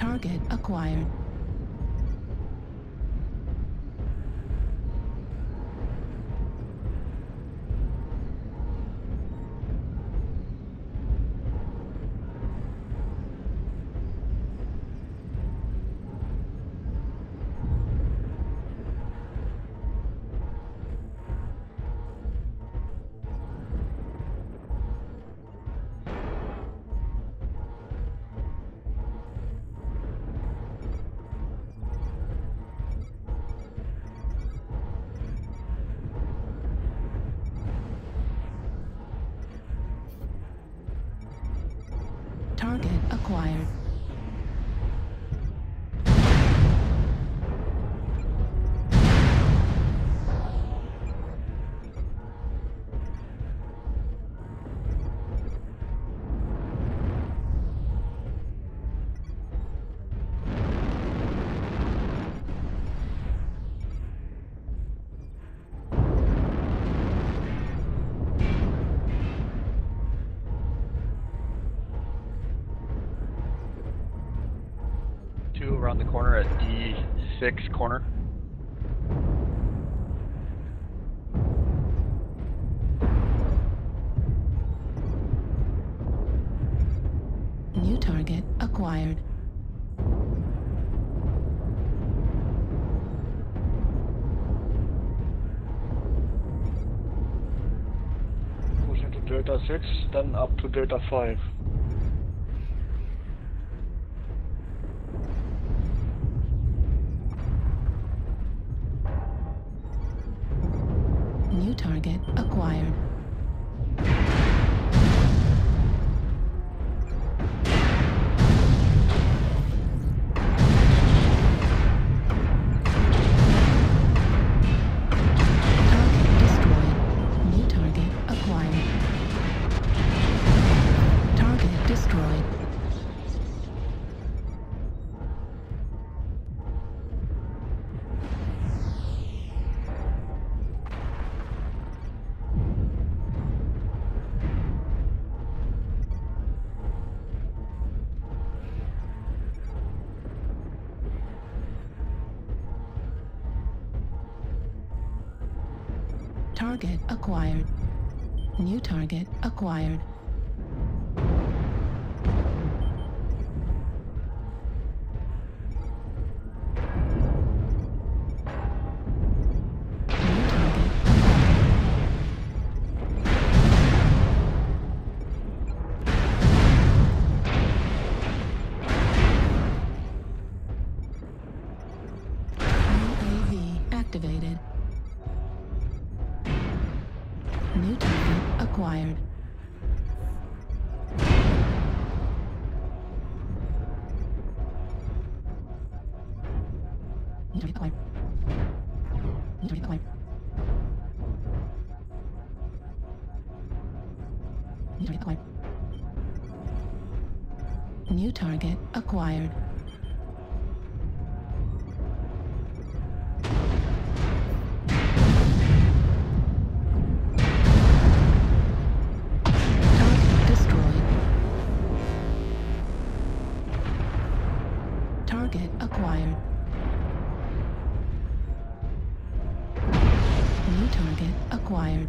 Target acquired. Target acquired. Around the corner at E6 corner. New target acquired. Push into Delta 6, then up to Delta 5. New target acquired. Target destroyed. New target acquired. Target destroyed. Target acquired. New target acquired. New target UAV activated. New target acquired. New target acquired. New target acquired. New target acquired. New target acquired. Target acquired. New target acquired.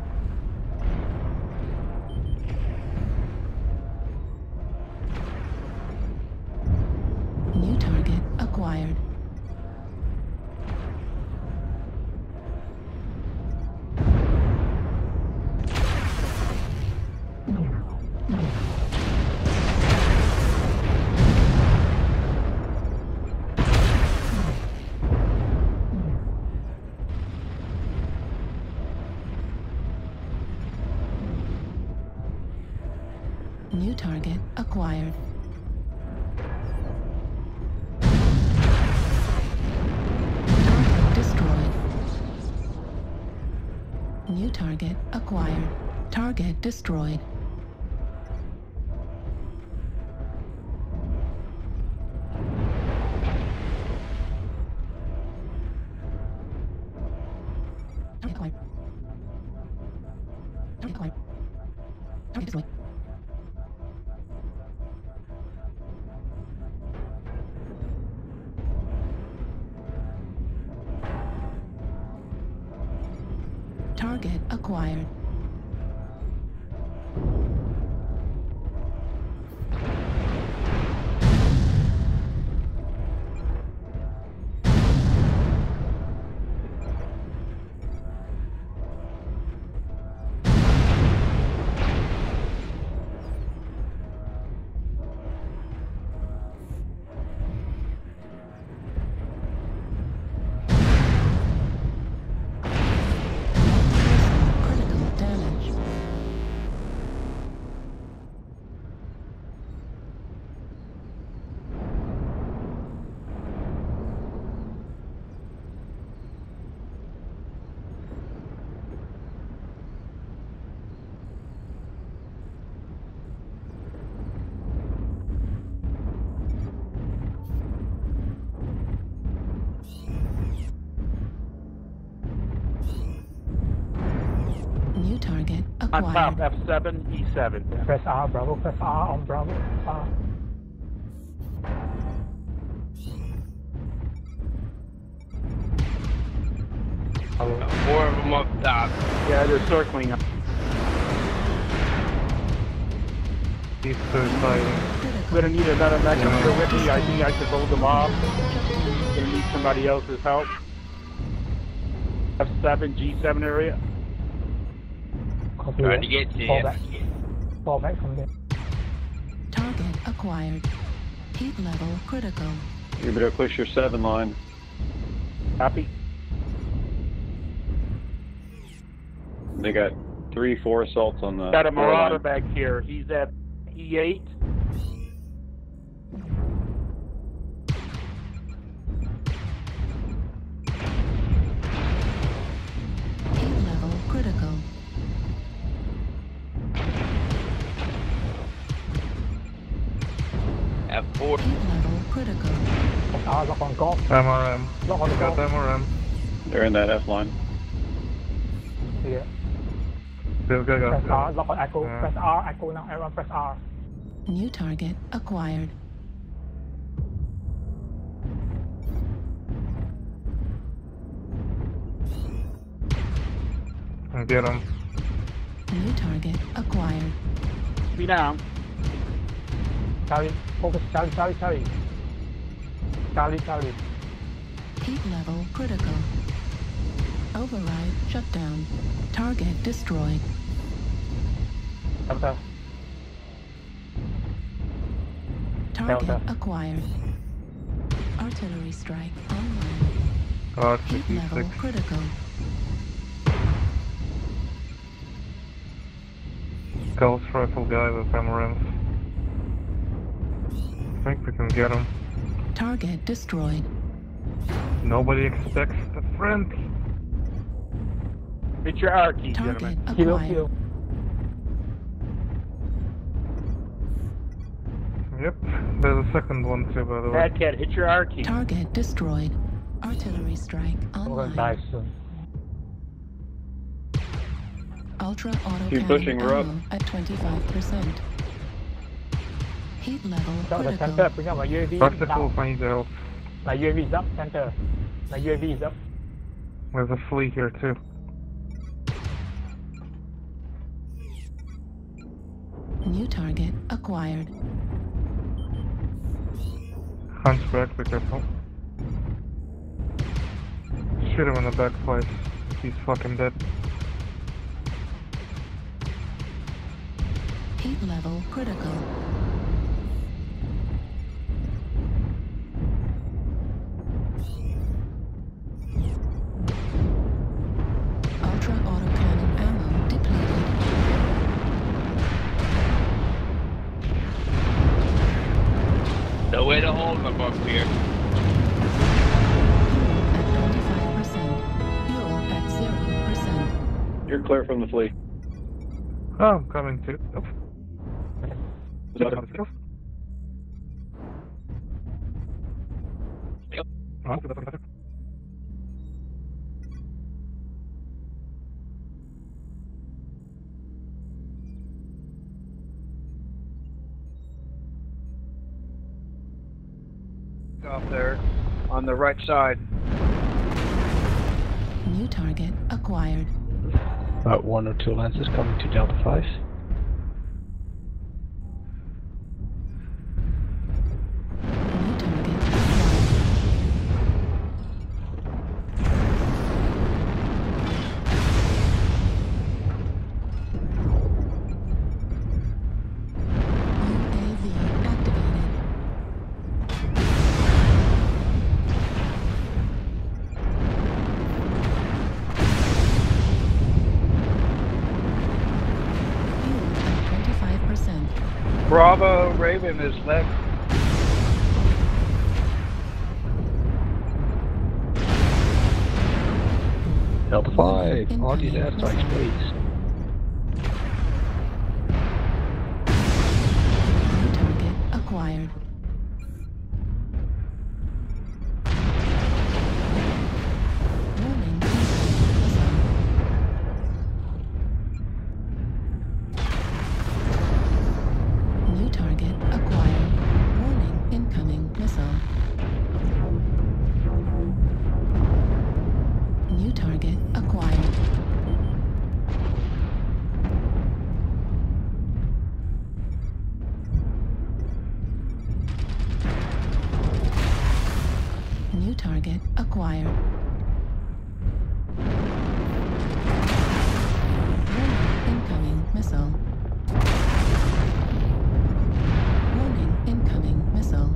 New target acquired. New target acquired. Target destroyed. New target acquired. Target destroyed. Target acquired. Target acquired. Target destroyed. On top, acquired. F7, E7. Press R, Bravo. Press R on Bravo. R. More of them up top. Yeah, they're circling up. These two are fighting. We're gonna need another mech up here with me. I think I could hold them off. Gonna need somebody else's help. F7, G7 area. Copy Trying that. to get to Fall you. back. Fall back from there. Target acquired. Heat level critical. You better push your 7 line. Copy. They got 3-4 assaults on the Got a 4 Marauder line. back here. He's at E8. Heat level critical. F4. Heat level critical. Press R, lock on golf. MRM. Lock on the Got golf. MRM. They're in that F line. Yeah. Go, go, Press go. R, lock on Echo. Yeah. Press R, Echo now. Everyone press R. New target acquired. Get him. New target acquired. Be down. Charlie, focus. Charlie, Charlie, Charlie. Charlie, Charlie. Heat level critical. Override shutdown. Target destroyed. Delta. Target Delta. acquired. Artillery strike online. Heat level R66. critical. Ghost rifle guy with MRMs. I think we can get him. Target destroyed. Nobody expects the friend. Hit your R key, Target gentlemen. Kilo, acquired. kilo. Yep. There's a second one too, by the way. Bad Cat, hit your R key. Target destroyed. Artillery strike We're gonna online. die soon. Ultra auto Keep pushing, cannon we're up. ammo at 25%. Heat level Got the critical. center. Bring up my UAV. Practical, Now. I need help. My UAV is up. Center. My UAV is up. There's a flea here too. New target acquired. Hunchback, be careful. Shoot him in the back twice. He's fucking dead. Heat level critical. Ultra autocannon ammo depleted. No way to hold them up here. At 95%. Fuel at 0%. You're clear from the fleet. Oh, I'm coming too. Oh. Off there on the right side. New target acquired. About 1 or 2 lenses coming to Delta 5. New target acquired. UAV activated. Fuel at 25%. Bravo, Raven is left. Delta 5, on these airstrikes, please. New target acquired. Warning. Missile. target acquired. Warning, incoming missile. Warning, incoming missile.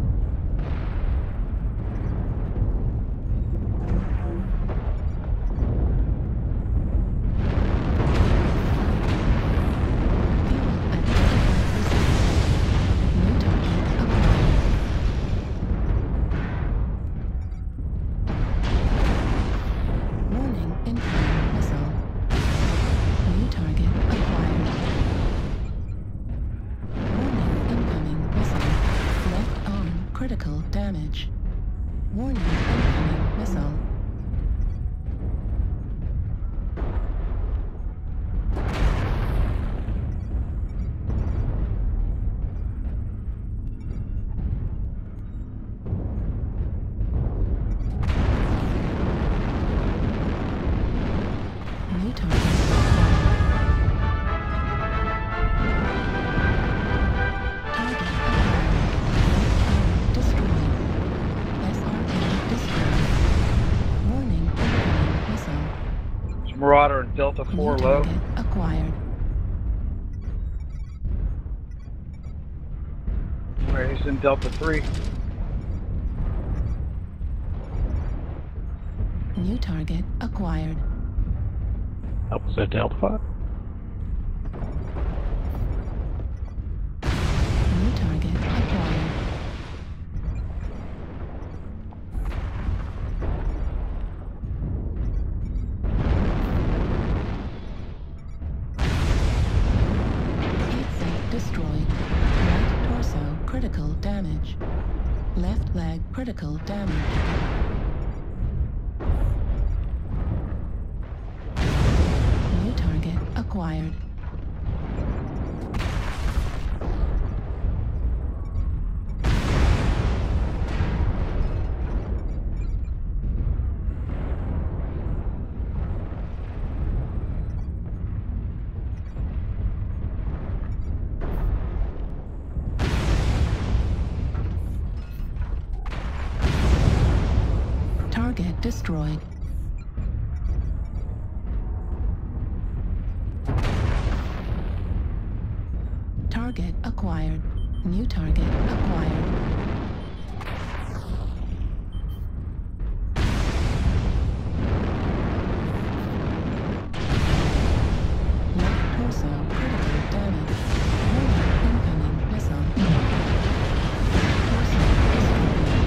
Critical damage. Warning, incoming missile. New target Marauder and Delta 4 low. acquired. Alright, he's in Delta 3. New target acquired. That was at Delta 5. New target acquired. Destroyed. Right torso critical damage. Left leg critical damage. New target acquired. Target destroyed. Target acquired. New target acquired. Left torso critical damage. Warning, incoming missile. Torso destroyed.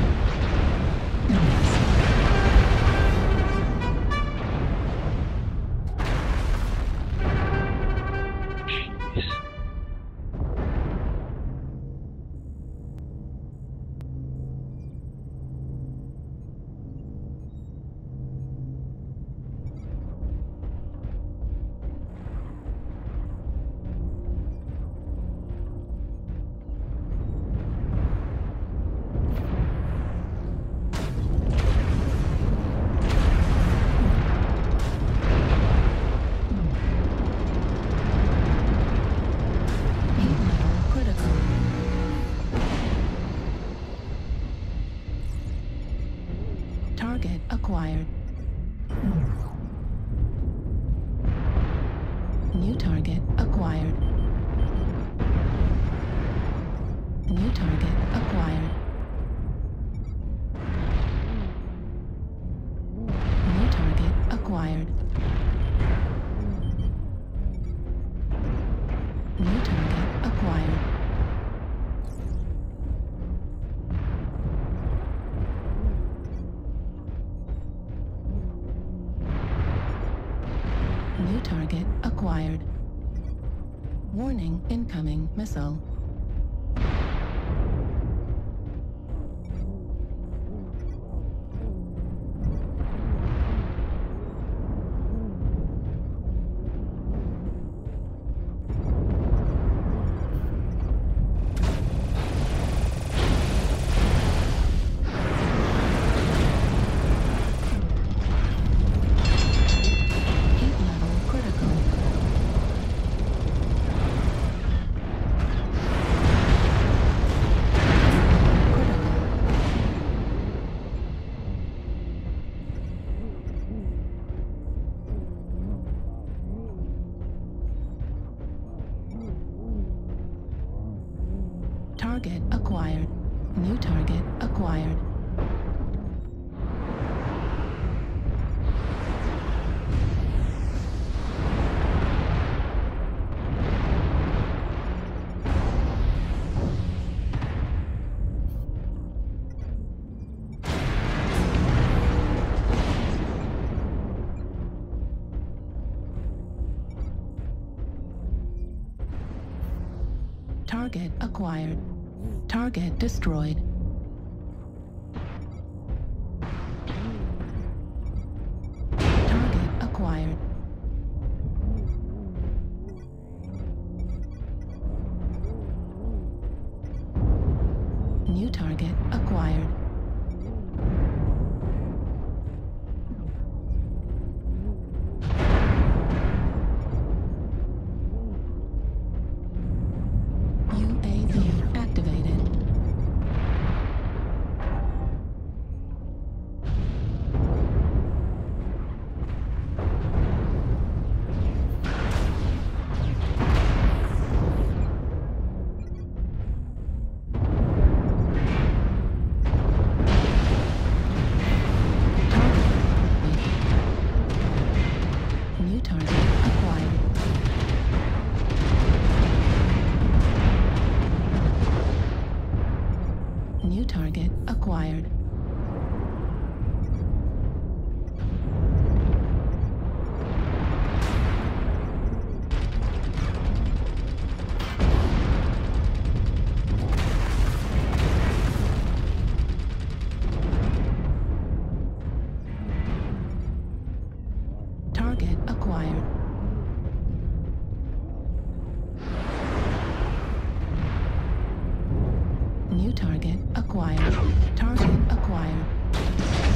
Target acquired. New target acquired. New target acquired. New target acquired. New target acquired. New target acquired. Warning, incoming missile. Heat level critical. Target acquired. New target acquired. Target acquired. Target destroyed. Target acquired. New target acquired. UAV activated. New target acquired. New target acquired. Target acquired. New target acquired. Target acquired.